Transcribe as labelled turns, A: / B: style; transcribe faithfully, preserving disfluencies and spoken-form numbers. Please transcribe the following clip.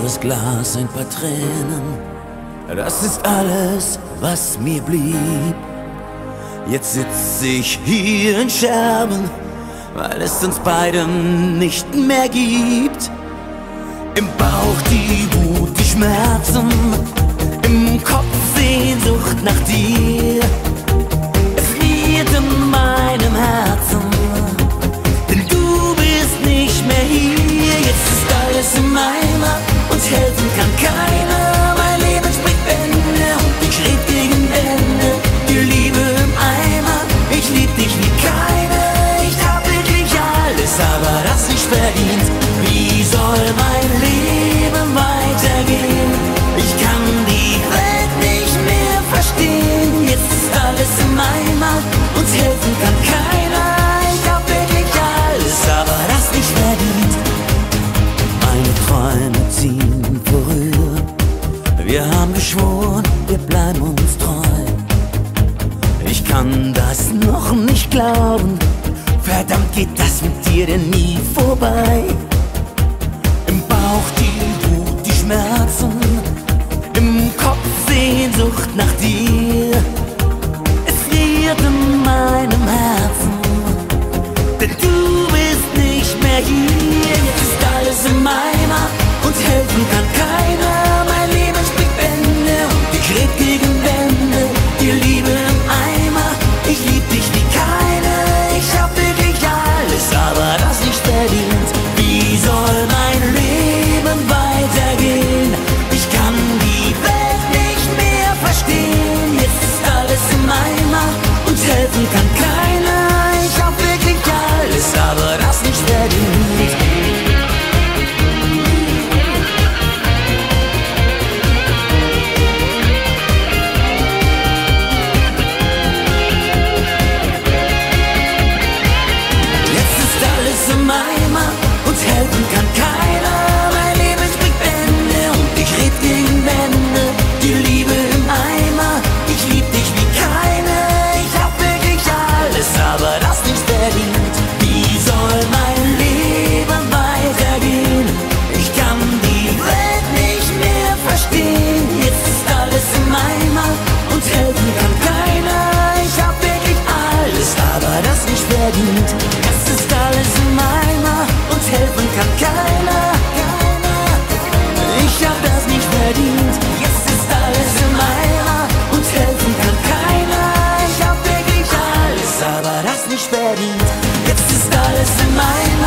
A: leeres Glas, ein paar Tränen, das ist alles, was mir blieb. Jetzt sitz ich hier in Scherben, weil es uns beiden nicht mehr gibt. Im Bauch die Wut, die Schmerzen, im Kopf Sehnsucht nach dir. Es friert in meinem Herzen, denn du bist nicht mehr hier. Jetzt ist alles im Eimer, uns helfen kann keiner. Mein Leben spricht Bände und ich red gegen Wände. Die Liebe im Eimer, ich lieb dich wie keine. Ich hab wirklich alles, aber das nicht verdient. Wie soll mein Leben weitergehen? Ich kann die Welt nicht mehr verstehen. Jetzt ist alles im Eimer, uns helfen kann keiner. Ich hab wirklich alles, aber das nicht verdient. Meine Träume ziehen vorüber. Wir haben geschworen, wir bleiben uns treu. Ich kann das noch nicht glauben. Verdammt, geht das mit dir denn nie vorbei? Im Bauch die Wut, die Schmerzen, im Kopf Sehnsucht nach dir. Es friert in meinem Herzen, denn du bist nicht mehr hier. Jetzt ist alles im Eimer, uns helfen kann keiner. Mein Leben spricht Bände und ich red gegen Wände. Die Liebe im Eimer, ich lieb dich wie keine. Ich hab wirklich alles, aber das nicht verdient. Wie soll mein Leben weitergehen? Ich kann die Welt nicht mehr verstehen. Jetzt ist alles im Eimer, uns helfen kann keiner. Ich hab wirklich alles, aber das nicht verdient. Im Eimer, uns helfen kann keiner. Mein Leben spricht Bände und ich red gegen Wände. Die Liebe im Eimer, ich lieb dich wie keine. Ich hab wirklich alles, aber das nicht verdient. Wie soll mein Leben weitergehen? Ich kann die Welt nicht mehr verstehen. Jetzt ist alles im Eimer, uns helfen kann keiner. Ich hab wirklich alles, aber das nicht verdient. Es ist alles im Eimer, uns helfen kann keiner. Ich hab das nicht verdient. Jetzt ist alles im Eimer, uns helfen kann keiner. Ich hab wirklich alles, aber das nicht verdient. Jetzt ist alles im Eimer.